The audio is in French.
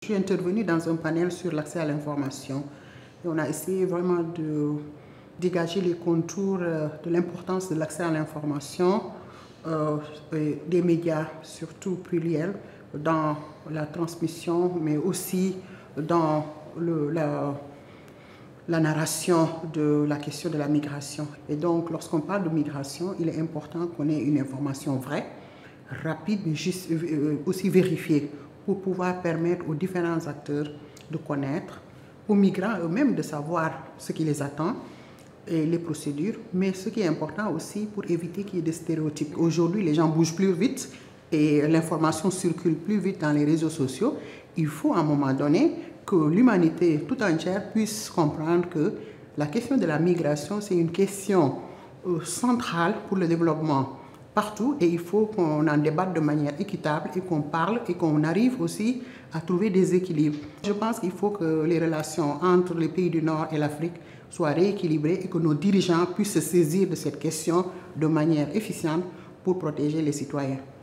suis intervenue dans un panel sur l'accès à l'information et on a essayé vraiment de dégager les contours de l'importance de l'accès à l'information des médias, surtout pluriels, dans la transmission, mais aussi dans la narration de la question de la migration. Et donc, lorsqu'on parle de migration, il est important qu'on ait une information vraie, rapide, mais juste, aussi vérifiée, pour pouvoir permettre aux différents acteurs de connaître, aux migrants eux-mêmes de savoir ce qui les attend et les procédures, mais ce qui est important aussi pour éviter qu'il y ait des stéréotypes. Aujourd'hui, les gens bougent plus vite et l'information circule plus vite dans les réseaux sociaux. Il faut à un moment donné que l'humanité tout entière puisse comprendre que la question de la migration, c'est une question centrale pour le développement partout et il faut qu'on en débatte de manière équitable et qu'on parle et qu'on arrive aussi à trouver des équilibres. Je pense qu'il faut que les relations entre les pays du Nord et l'Afrique soient rééquilibrées et que nos dirigeants puissent se saisir de cette question de manière efficiente pour protéger les citoyens.